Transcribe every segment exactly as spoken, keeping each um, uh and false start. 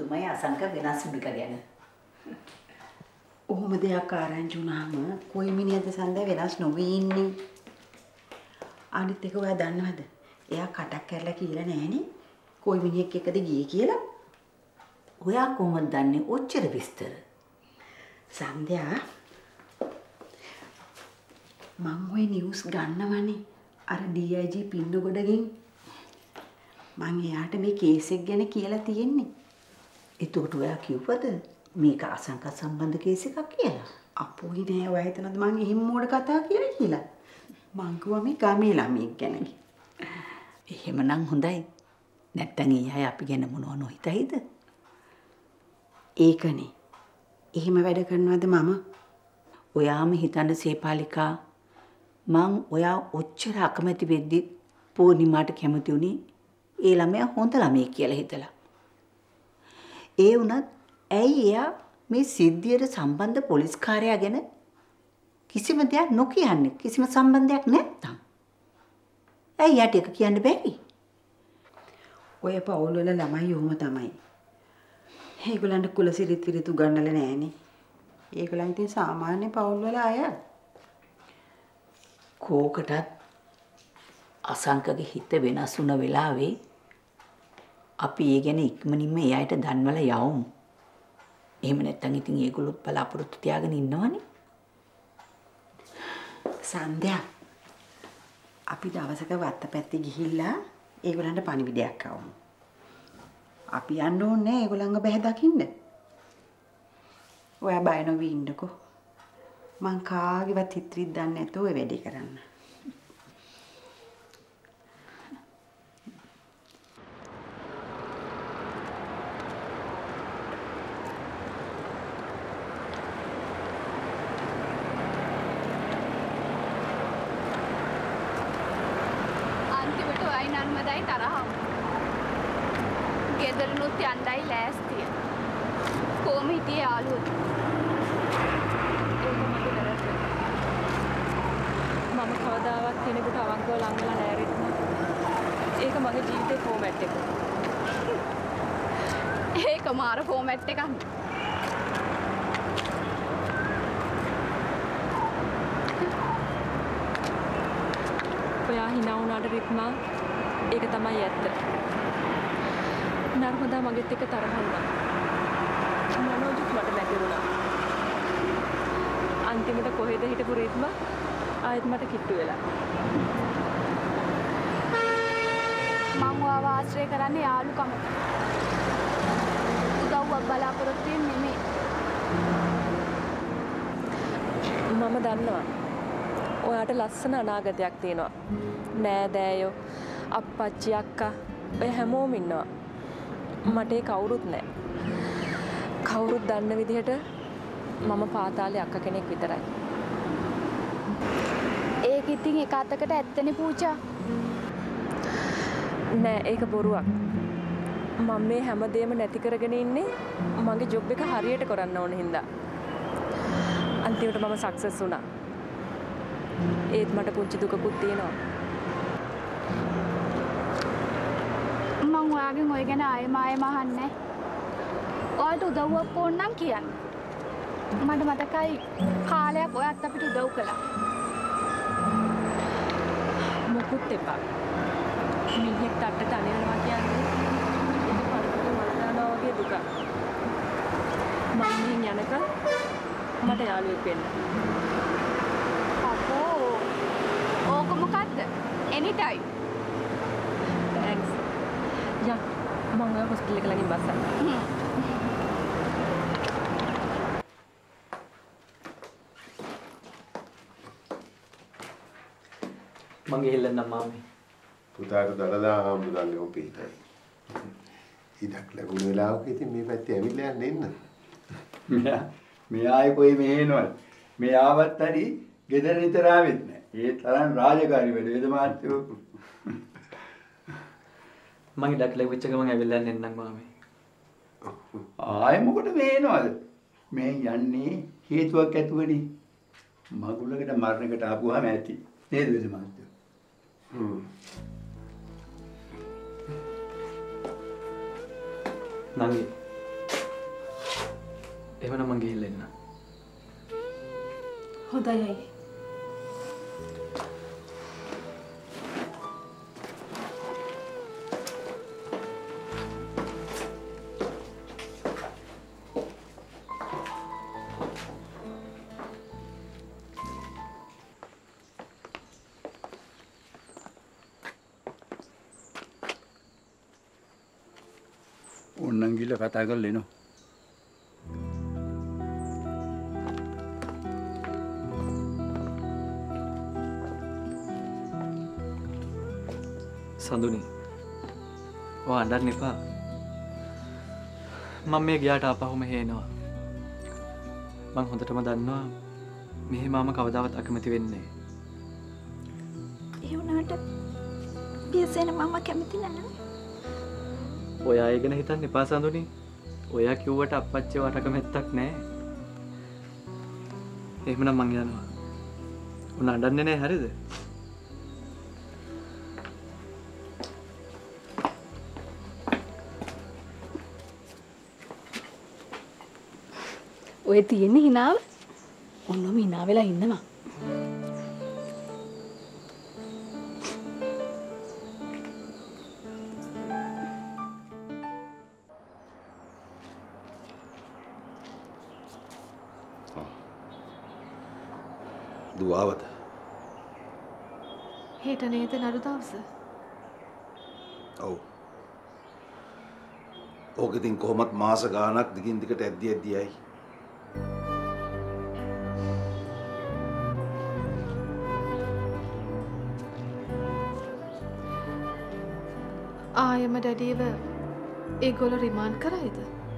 තමයි අසංක වෙනස් වුණ එක ගැන. ඔහොම දෙයක් ආරංචි වුණාම කොයි මිනිහද සඳ වෙනස් නොවී ඉන්නේ. අනිත් එක ඔයා දන්නවද? එයා කටක් කරලා කියලා නෑනේ. කොයි මිනිහෙක් එක්කද ගියේ කියලා. ඔයා කොහොමද දන්නේ ඔච්චර විස්තර? සන්ධ්‍යා මම ওই නිවුස් ගන්නවනේ අර ඩී අයි ජී පින්නගොඩගෙන්. මං එයාට මේ කේස් එක ගැන කියලා තියෙන්නේ. එතකොට ඔයා කිව්වද මේක අසංක සම්බන්ධ කේස් එකක් කියලා? අපෝයි නෑ ඔයා හිතනද මං එහෙම මෝඩ කතා කියලා කියලා. මං කිව්වා මේ ගමේ ළමෙක් ගැන. එහෙමනම් හොඳයි. නැත්තම් ඊ අය අපි ගැන මොනව නොහිතයිද? ඒකනේ. එහෙම වැඩ කරනවද මම? ඔයාම හිතන්න සේපාලිකා මං ඔයා ඔච්චර අකමැති වෙද්දි පූර්ණිමාට කැමති උනේ ඒ ළමයා හොඳ ළමයෙක් කියලා හිතලා. ඒ වුණත් ඇයි එයා මේ සිද්ධියට සම්බන්ධ පොලිස් කාර්යය ගැන කිසිම දෙයක් නොකියන්නේ? කිසිම සම්බන්ධයක් නැත්තම්. ඇයි යට එක කියන්න බැරි? ඔය පවුල් වල ළමයි ඔහොම තමයි. ඒගොල්ලන්ට කුලසිරිත විරිත උගන්නලා නෑනේ. ඒගොල්ලන් ඉතින් සාමාන්‍ය පවුල් වල අය. කෝකටත් අසංකගේ හිත වෙනස් වුණ වෙලාවේ අපි ඒ ගැන ඉක්මනින්ම එයාට දන්වලා යවමු. එහෙම නැත්නම් ඉතින් ඒගොල්ලොත් බලාපොරොත්තු තියාගෙන ඉන්නවනේ. සන්ධ්‍යා අපි දවසක වත්ත පැත්තේ ගිහිල්ලා ඒගොල්ලන්ට පණිවිඩයක් අවමු. අපි යන්න ඕනේ ඒගොල්ලන්ව බැහැ දකින්න. ඔයා බය නොවී ඉන්නකෝ. මං කාගේවත් හිතරිත් දන්නේ නැතෝ ඔය වැඩේ කරන්න. අන්තිමට ඔයයි නන්මදයි තරහව. ගෙදරනුත් යන්නයි ලෑස්තිය. කොහොම හිටියේ යාළුවෝ? මම කවදාවත් කෙනෙකුට අවංකව ලං වෙලා නෑ රිද්ම. ඒක මගේ ජීවිතේ ෆෝමැට් එක. ඒක මාර ෆෝමැට් එකක්. ඔයා hina වුණාට රිද්මා ඒක තමයි ඇත්ත. නර්මදා මගෙත් එක්ක තරහ වුණා. මනෝජත් මට බැඳුණා. අන්තිමට කොහෙද හිටපු රිද්මා ආයෙත් මට කිට්ටු වෙලා. මං ඔයාව ආශ්‍රය කරන්නේ යාළුකම. උදව්වක් බලාපොරොත්තු වෙන්නේ නෙමෙයි. මම දන්නවා. ඔයාට ලස්සන අනාගතයක් තියෙනවා. නෑදෑයෝ, අප්පච්චි අක්කා ඔය හැමෝම ඉන්නවා. මට ඒ කවුරුත් නෑ. කවුරුත් දන්න විදිහට මම පාතාලේ අක්ක කෙනෙක් විතරයි. ඒක ඉතින් එක අතකට ඇත්තනේ පූජා. නෑ ඒක බොරුවක්. මම මේ හැමදේම නැති කරගෙන ඉන්නේ මගේ ජොබ් එක හරියට කරන්න ඕන හින්දා. අන්තිමට මම සක්සස් වුණා. ඒත් මට පුංචි දුකකුත් තියෙනවා. මං ඔයාගෙන් ඔය ගැන ආයෙම ආයෙම අහන්නේ. ඔයාට උදව්වක් ඕන නම් කියන්න. මට මතකයි කාලයක් ඔයත් අපිට උදව් කළා. මොකුත් එපා. මිනිහෙක් තට්ටට අනිනවා කියන්නේ ඒක පරකට වලදානවා වගේ දුක. මම මෙන් යනක මට යාළුවෙක් වෙන්න. අපෝ ඕක මොකද්ද? එනිටයිම්. තෑන්ක්ස්. යා මම ඔය හොස්පිටල් එක ළඟින් බස්සන්න. මං ගිහිල්ලා මාමේ. පුතාට දලදා හම්බුනන්නේ ඔපේටයි. ඉඩක් ලැබුණ වෙලාවක ඉතින් මේ පැත්තේ ඇවිල්ලා යන්න එන්න. මෙයා මෙයා ආයේ කොයි මෙහෙනවද? මේ ආවත් හරි ගෙදර නිතර ආවෙත් නෑ. ඒ තරම් රාජකාරී වැඩ වේද මාත්‍යෝ. මං ඉඩක් ලැබිච්ච ගමන් ඇවිල්ලා යන්න එන්නම් මාමේ. ආයේ මොකට මෙහෙනවද? මේ යන්නේ හේතුවක් ඇතුවනේ. මගුලකට මරණයකට ආපුවාම ඇති. නේද වේද මාත්‍යෝ? හ්ම්. නංගි එහෙමනම් මං ගිහිල්ලා එන්න. හොඳයි අයියේ. ඕන්නම් ගිහලා කතා කරලා එනවා. සඳුනි ඔයා අඬන්න එපා. මම මේ ගියාට ආපහුම හේනවා. මං හොඳටම දන්නවා මෙහි මාම කවදාවත් අකමැති වෙන්නේ ඒ වුණාට පියසෙන මම කැමති නැහැ. ඔයා ඒ ගැන හිතන්න එපා සඳුනි. ඔයා කිව්වට අප්පච්චි වට අකමැත්තක් නැහැ. එහෙමනම් මං යනවා. උන් අඬන්නේ නැහැ හරිද? ඔය තියෙන්නේ හිනාව. ඔන්නම හිනා වෙලා ඉන්නවා. දුවවද? හෙට නේද නඩු දවස? ඔව්. ඕක ඉතින් කොහොමත් මාස ගාණක් දිගින් දිගට ඇද්දි ඇද්දියයි. ආයෙම ඩැඩීව ඒගොල්ලෝ රිමාන්ඩ් කරයිද?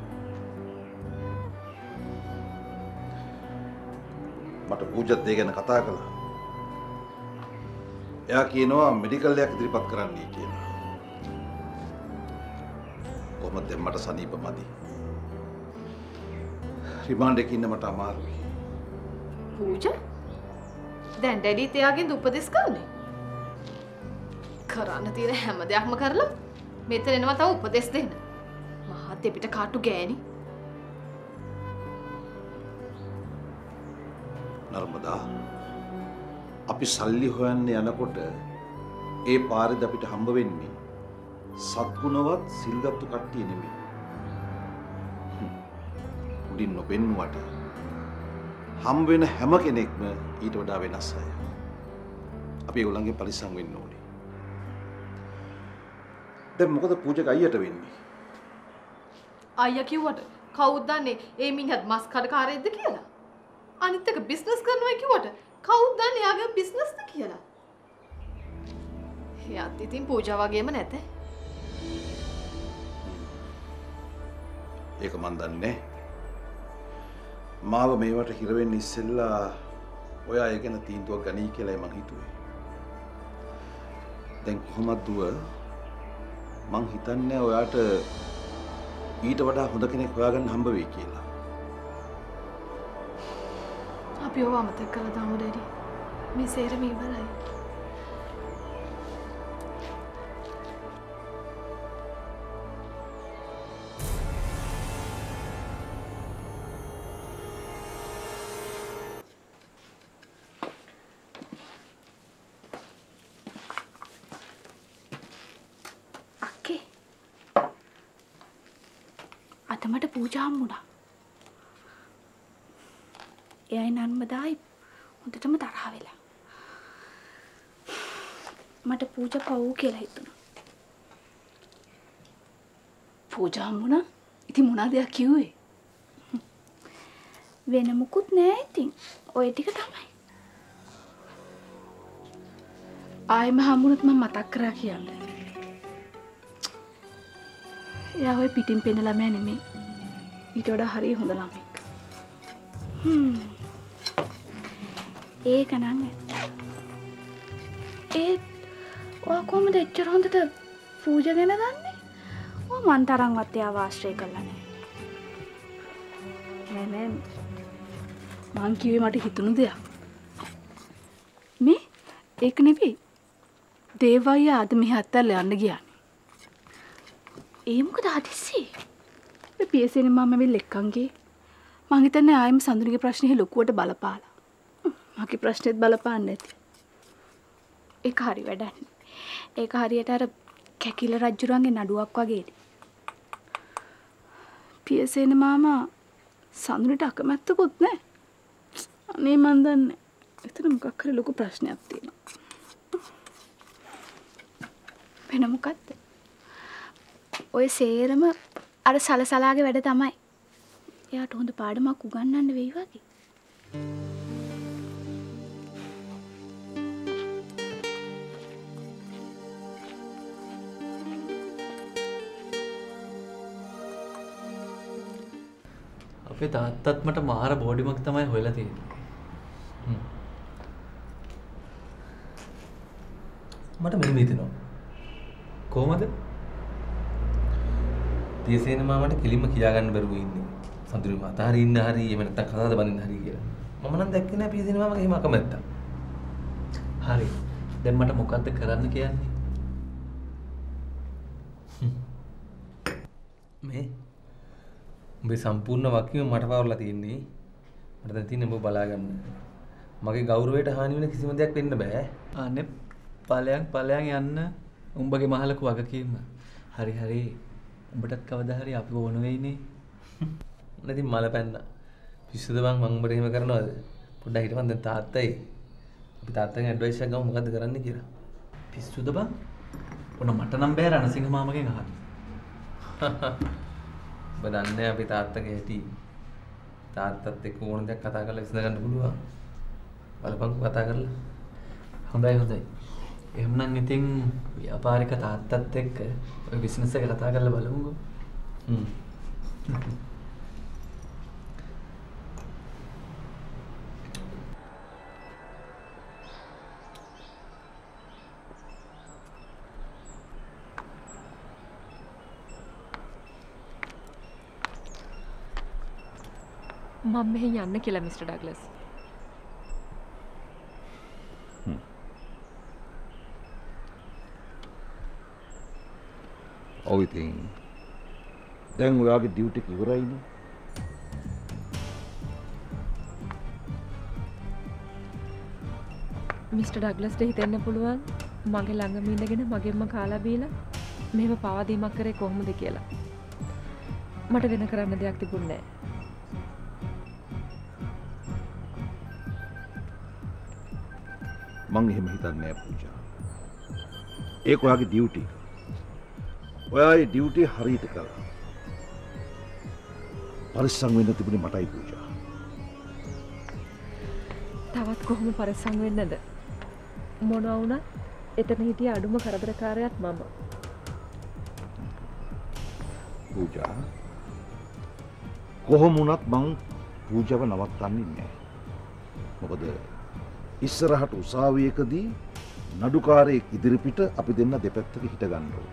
මට පූජත් ඒ ගැන කතා කළා. එයා කියනවා මෙඩිකල් එකක් ඉදිරිපත් කරන්නයි කියලා. කොහොමද දැන් මට සනීප මදි. රිමාන්ඩ් එකේ ඉන්න මට අමාරුයි. පූජ? දැන් ඩැඩීත් එයාගෙන් උපදෙස් ගන්නේ? කරන්න තියෙන හැම දෙයක්ම කරලා මෙතන එනවා තව උපදෙස් දෙන්න. මහා දෙපිට කාටු ගෑණි. නර්මදා අපි සල්ලි හොයන්න යනකොට ඒ පාරේද අපිට හම්බ වෙන්නේ සත්ගුණවත් සිල්ගත්තු කට්ටිය නෙමෙයි. උඩින් නොපෙන්නුවට හම්බ වෙන හැම කෙනෙක්ම ඊට වඩා වෙනස් අය. අපි ඒගොල්ලන්ගේ පරිස්සම් වෙන්න ඕනේ. දැන් මොකද පූජක අයියට වෙන්නේ? අයියා කිව්වට කවුද දන්නේ ඒ මිනිහත් මස් කඩකාරයෙක්ද කියලා? අනිත් එක බිස්නස් කරනවා කිව්වට කවුද දන්නේ යාගේ බිස්නස්ද කියලා? එයාත් ඉතින් පූජා වගේම නැතේ. ඒක මන් දන්නේ. මාව මේවට හිර වෙන්න ඉස්සෙල්ලා ඔයා ඒ ගැන තීන්දුවක් ගනී කියලායි මං හිතුවේ. දැන් කොහොමද දුව මං හිතන්නේ ඔයාට ඊට වඩා හොඳ කෙනෙක් හොයාගන්න හම්බ වෙයි කියලා. අපි ඔව අමතක කළා දාමු ඩැඩි. මේ සේරම ඉවරයි. අතමට පූජා හම්බුණා. එයයි නන්මදායි හොඳටම තරහ වෙලා. මට පූජා පව් කියලා හිතුණා. පූජා හම්බුණා? ඉතින් මොනවද යා කිව්වේ? වෙන මුකුත් නෑ ඉතින්. ඔය ටික තමයි. ආයෙම හම්බුනොත් මම මතක් කරා කියන්නේ. එයා ඔය පිටින් පෙන්න ළමයා නෙමෙයි. ඊට වඩා හරිය හොඳ ළමෙක්. හ්ම්. ඒක නම් ඒ ඔයා කොහොමද එච්චර හොඳට පූජා ගැන දන්නේ? ඔය මන් තරම්වත් එයාව ආශ්‍රය කළා නෑ. නෑ නෑ. මං කිව්වේ මට හිතුණු දෙයක්. මේ ඒක නෙවෙයි. දේවయ్య අද මෙහි අත්තල්ලා යන්න ගියා. ඒ මොකද හදිස්සි? මේ පියසෙන මම මෙල් එක්කන්ගේ මං හිතන්නේ ආයෙම සඳුනිගේ ප්‍රශ්නේ ලොකුවට බලපාලා. මගේ ප්‍රශ්නෙත් බලපාන්නේ නැති. ඒක හරි වැඩක්. ඒක හරියට අර කැකිල රජුරන්ගේ නඩුවක් වගේනේ. පියසේන මාමා සඳුනිට අකමැත්තකුත් නැහැ. අනේ මන් දන්නේ. එතන මොකක් හරි ලොකු ප්‍රශ්නයක් තියෙනවා. වෙන මොකක්ද? ඔය සේරම අර සලසලාගේ වැඩ තමයි. එයාට හොඳ පාඩමක් උගන්වන්න වෙයි වගේ. අපේ තාත්තත් මට මාර බෝඩිමක් තමයි හොයලා තියෙන්නේ. මට මෙහෙම හිතෙනවා. කොහමද? තියසේන මාමට කෙලින්ම කියා ගන්න බැරුව ඉන්නේ. සඳුනි මාතා හරි ඉන්න හරි එහෙම නැත්නම් කතාවද බඳින්න හරි කියලා. මම නම් දැක්කේ නෑ පියසේන මාමගේ එහෙම අකමැත්තක්. හරි. දැන් මට මොකද්ද කරන්න කියන්නේ? මේ උඹේ සම්පූර්ණ වකිම මට පවරලා තියෙන්නේ. මට දැන් තියෙන්නේ උඹ බලා ගන්න. මගේ ගෞරවයට හානි වෙන කිසිම දෙයක් වෙන්න බෑ. අනේ ඵලයන් ඵලයන් යන්න උඹගේ මහලක වගකීම. හරි හරි. උඹටත් කවදා හරි අපි ඕන වෙයිනේ. නැති මල පැන්න. පිස්සුද බං මං උඹට එහෙම කරනවද? පොඩ්ඩක් හිටපන් දැන් තාත්තයි. අපි තාත්තගෙන් ඇඩ්වයිස් එකක් ගමු මොකද්ද කරන්න කියලා. පිස්සුද බං? ඔන්න මට නම් බෑ රණසිංහ මාමගෙන් අහන්න. ඔබ දන්නේ අපි තාත්තගේ හැටි. තාත්තත් එක්ක ඕන දෙයක් කතා කරලා විසඳ ගන්න පුළුවන්. බලපංකෝ කතා කරලා. හොඳයි හොඳයි. එහෙමනම් ඉතින් ව්‍යාපාරික තාත්තත් එක්ක ඔය බිස්නස් එක කතා කරලා බලමුකෝ. හ්ම්. මම මෙහෙන් යන්න කියලා මිස්ටර් ඩග්ලස්. ඔව් ඉතින් දැන් ඔයාගේ ඩියුටි එක ඉවරයිනේ. මිස්ටර් ඩග්ලස්ට හිතෙන්න පුළුවන් මගේ ළඟම ඉඳගෙන මගෙන්ම කාලා බීලා මෙහෙම පවාදීමක් කරේ කොහොමද කියලා. මට වෙන කරන්න දෙයක් තිබුණේ නැහැ. මං එහෙම හිතන්නේ නෑ පූජා. ඒක ඔයාගේ ඩියුටි. ඔයාගේ ඩියුටි හරියට කළා. පරිස්සම් වෙන්න තිබුණේ මටයි පූජා. තවත් කොහොම පරිස්සම් වෙන්නද? මොනවා වුණත් එතන හිටිය අඩුම කරදරකාරයාත් මම. පූජා කොහොම වුණත් මං පූජාව නවත්තන්නේ නෑ. මොකද ඉස්සරහට උසාවියකදී නඩුකාරයෙක් ඉදිරිපිට අපි දෙන්න දෙපැත්තක හිට ගන්න ඕනේ.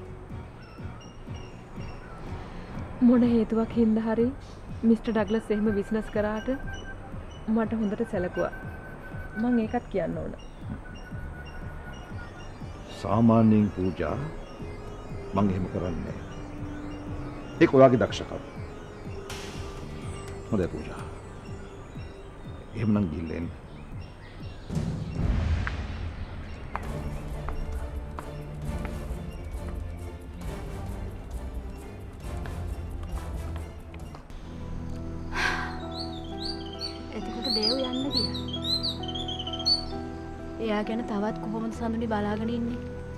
මොන හේතුවක් හින්දා හරි මිස්ටර් ඩග්ලස් එහෙම බිස්නස් කරාට මට හොඳට සැලකුවා. මම ඒකත් කියන්න ඕන. සාමාන්‍යයෙන් පූජා මං එහෙම කරන්නේ නෑ. ඒක ඔයාගේ දක්ෂකම. හොඳයි පූජා. එහෙමනම් ගිහින් එන්න. එයා ගැන තවත් කොහොමද සඳුනි බලාගෙන ඉන්නේ?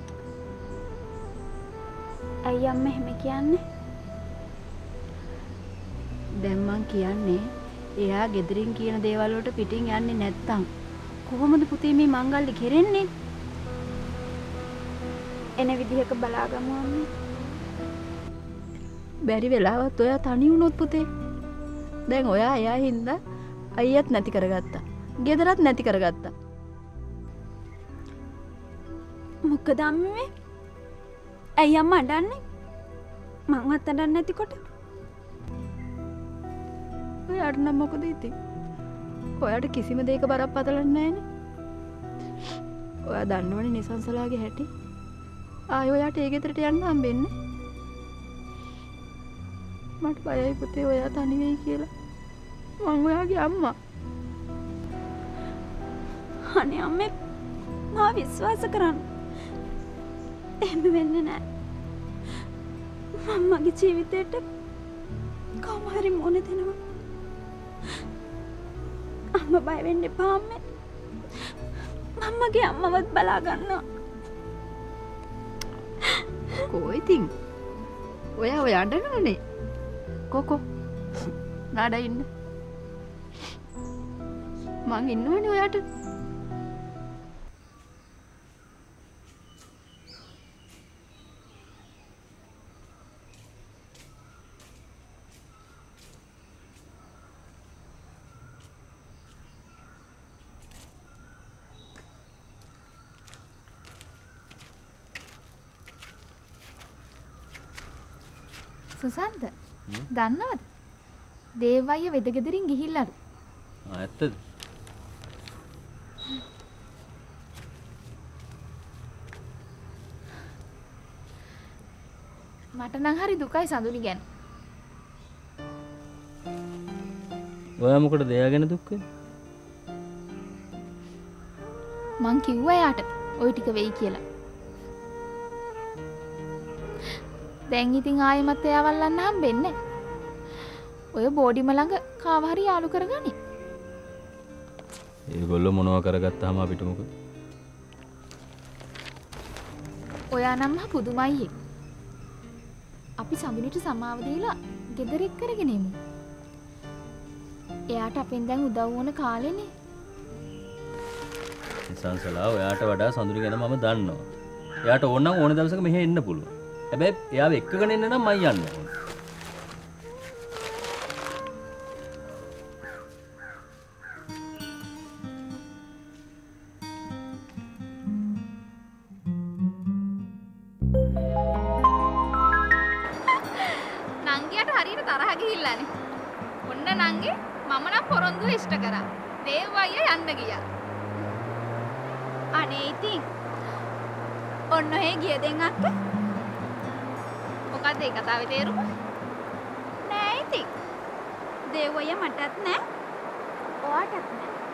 ඇයි අම්ම එහෙම කියන්නේ? දැන් මං කියන්නේ එයා ගෙදරින් කියන දේවල් වලට පිටින් යන්නේ නැත්තම් කොහොමද පුතේ මේ මංගල්‍ය කෙරෙන්නේ? එන විදිහක බලාගමු අම්මේ. බැරි වෙලාවත් ඔයා තනි වුණොත් පුතේ. දැන් ඔයා එයා හින්දා අයියත් නැති කරගත්තා. ගෙදරත් නැති කරගත්තා. මොකද අම්මේ? ඇයි අම්මා අඬන්නේ? මංවත් අඬන්නේ නැතිකොට. ඔයාට නම් මොකද ඉතින්? ඔයාට කිසිම දෙයක බරක් පතලන්නේ නැහැනේ. ඔයා දන්නවනේ නිසංසලාගේ හැටි. ආයෙ ඔයාට ඒ ගෙදරට යන්න හම්බෙන්නේ. මට බයයි පුතේ ඔයා තනි වෙයි කියලා. මං ඔයාගේ අම්මා. අනේ අම්මේ මා විශ්වාස කරන්න. එහෙම වෙන්නේ නැහැ. මම මගේ ජීවිතේට කවම හරි මොන දෙනවා. අම්මා බය වෙන්න එපා අම්මේ. මම මගේ අම්මවත් බලා ගන්නවා. කොයි තින් ඔයා ඔය අඬනවනේ. කොකෝ නඩ ඉන්න. මං ඉන්නවනේ ඔයාට. සුසන්ත දන්නවද? දේව අයියා වෙදගෙදරින් ගිහිල්ලාලු. ආ ඇත්තද? මට නම් හරි දුකයි සඳුනි ගැන. ඔයා මොකටද එයා ගැන දුක් වෙන්නේ? මං කිව්වා එයාට ওই ටික වෙයි කියලා. දැන් ඉතින් ආයෙමත් එයාව අල්ලන්න හම්බෙන්නේ. ඔය බෝඩිම ළඟ කාව හරි යාළු කරගනි. ඒගොල්ලෝ මොනවා කරගත්තාම අපිට මොකද? ඔයා නම් මහ පුදුමයි. අපි සඳුනිට සමාව දීලා ගෙදර එක් කරගෙන එමු. එයාට අපෙන් දැන් උදව් වුණ කාලෙනේ. සංසලා ඔයාට වඩා සඳුනි ගැන මම දන්නවා. එයාට ඕන නම් ඕන දවසක මෙහෙ එන්න පුළුවන්. හැබැයි එයාව එක්කගෙන එන්න නම් මයි යන්න ඕන. නංගියට හරියට තරහ ගිහිල්ලානේ. ඔන්න නංගි මම නම් පොරොන්දු ඉෂ්ට කරා. දේව අයියා යන්න ගියා. අනේ ඉතින් ඔන්න ඔහේ ගිය දෙන් අක්ක. මොකද්ද ඒ කතාවේ තේරුම? නෑ ඉතින්. දේව අයියා මටත් නෑ. ඔයාටත් නෑ.